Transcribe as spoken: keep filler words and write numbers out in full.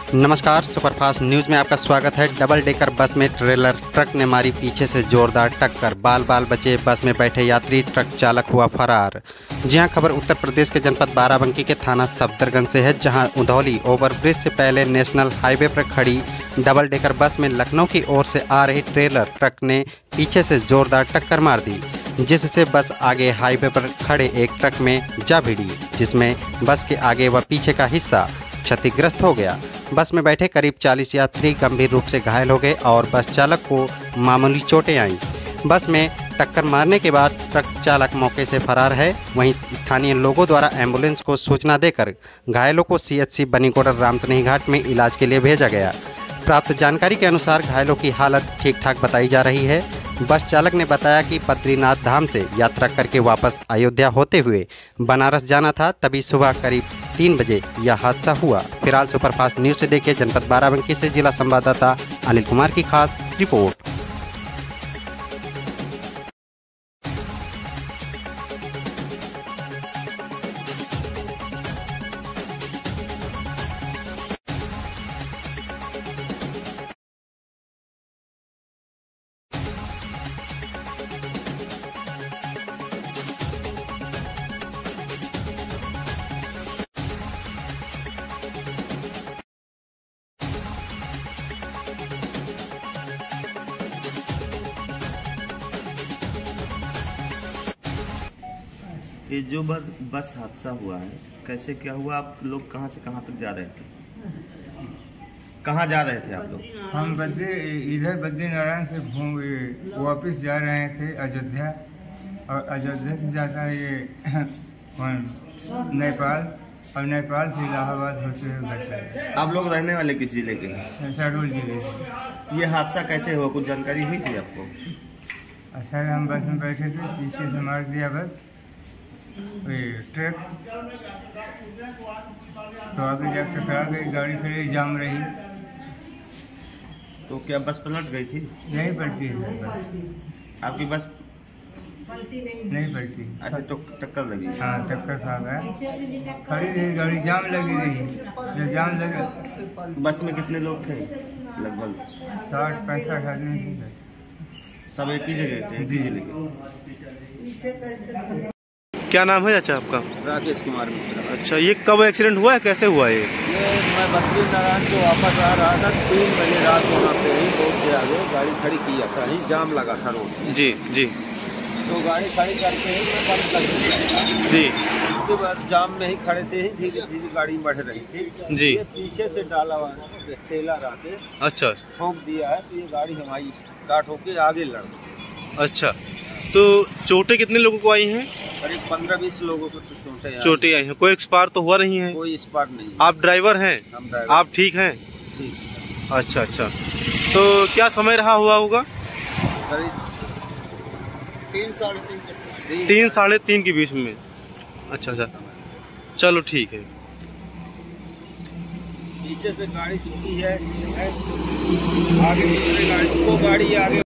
नमस्कार, superfast news में आपका स्वागत है। डबल डेकर बस में ट्रेलर ट्रक ने मारी पीछे से जोरदार टक्कर, बाल बाल बचे बस में बैठे यात्री, ट्रक चालक हुआ फरार। जी हां, खबर उत्तर प्रदेश के जनपद बाराबंकी के थाना सफदरगंज से है, जहां उधौली ओवरब्रिज से पहले नेशनल हाईवे पर खड़ी डबल डेकर बस में लखनऊ की ओर से आ रही ट्रेलर ट्रक ने पीछे से जोरदार टक्कर मार दी, जिससे बस आगे हाईवे पर खड़े एक ट्रक में जा भिड़ी, जिसमें बस के आगे व पीछे का हिस्सा क्षतिग्रस्त हो गया। बस में बैठे करीब चालीस यात्री गंभीर रूप से घायल हो गए और बस चालक को मामूली चोटें आईं। बस में टक्कर मारने के बाद ट्रक चालक मौके से फरार है। वहीं स्थानीय लोगों द्वारा एम्बुलेंस को सूचना देकर घायलों को सीएचसी बनीकोडर रामसनेही घाट में इलाज के लिए भेजा गया। प्राप्त जानकारी के अनुसार घायलों की हालत ठीक ठाक बताई जा रही है। बस चालक ने बताया कि बद्रीनाथ धाम से यात्रा करके वापस अयोध्या होते हुए बनारस जाना था, तभी सुबह करीब तीन बजे यह हादसा हुआ। फिलहाल सुपरफास्ट न्यूज़ से देखिए जनपद बाराबंकी से जिला संवाददाता अनिल कुमार की खास रिपोर्ट। ये जो बस बस हादसा हुआ है, कैसे क्या हुआ? आप लोग कहाँ से कहाँ तक जा रहे थे? कहाँ जा रहे थे आप लोग? हम बद्री इधर बद्रीनारायण से घूम वापस जा रहे थे अयोध्या, और अयोध्या से जाता है ये नेपाल, और नेपाल से इलाहाबाद होते हुए घर से। आप लोग रहने वाले किस जिले के हैं? शहडोल जिले से। ये हादसा कैसे हुआ, कुछ जानकारी हुई थी आपको? अच्छा, हम बस में बैठे थे, पीछे से मार दिया बस ट्रक, तो आगे जाकर टकरा गई, गाड़ी खड़ी जाम रही। तो क्या बस पलट गई थी? नहीं पलटी है बस। आपकी बस नहीं पलटी। अच्छा, तो टक्कर लगी? हाँ, टक्कर खा गया, खड़ी रही गाड़ी, जाम लगी रही। जब जाम लगे, बस में कितने लोग थे? लगभग साठ पैंसठ आदमी थे। सब एक ही जगह थे, एक ही जिले के। क्या नाम है चाचा आपका? राकेश कुमार मिश्रा। अच्छा, ये कब एक्सीडेंट हुआ है, कैसे हुआ ये? ये मैं बद्रीनारायण से वापस आ रहा था, तीन बजे रात वहाँ पे ही रोड के आगे गाड़ी खड़ी किया था, ही जाम लगा था रोड पे। जी जी। तो गाड़ी खड़ी करके ही मैं बंद कर दिया जी। उसके बाद जाम में ही खड़े थे, ही धीरे धीरे गाड़ी बढ़ रही थी जी। ये पीछे से डाला हुआ टेलर आके अच्छा, ठोक दिया है, तो ये गाड़ी हमारी स्टार्ट होके आगे लड़ गई। अच्छा, तो चोटें कितने लोगों को आई हैं? करीब पंद्रह बीस लोगों को तो चोटें चोटें आई हैं। कोई एक्सपायर तो हुआ नहीं है? कोई स्पॉट नहीं। आप ड्राइवर हैं? हम ड्राइवर। आप ठीक हैं? ठीक। अच्छा अच्छा, तो क्या समय रहा हुआ होगा? करीब तीन साढ़े तीन तीन साढ़े तीन के बीच में। अच्छा अच्छा, चलो ठीक है। पीछे से गाड़ी चुकी है, आगे दूसरी गाड़ी, वो गाड़ी आगे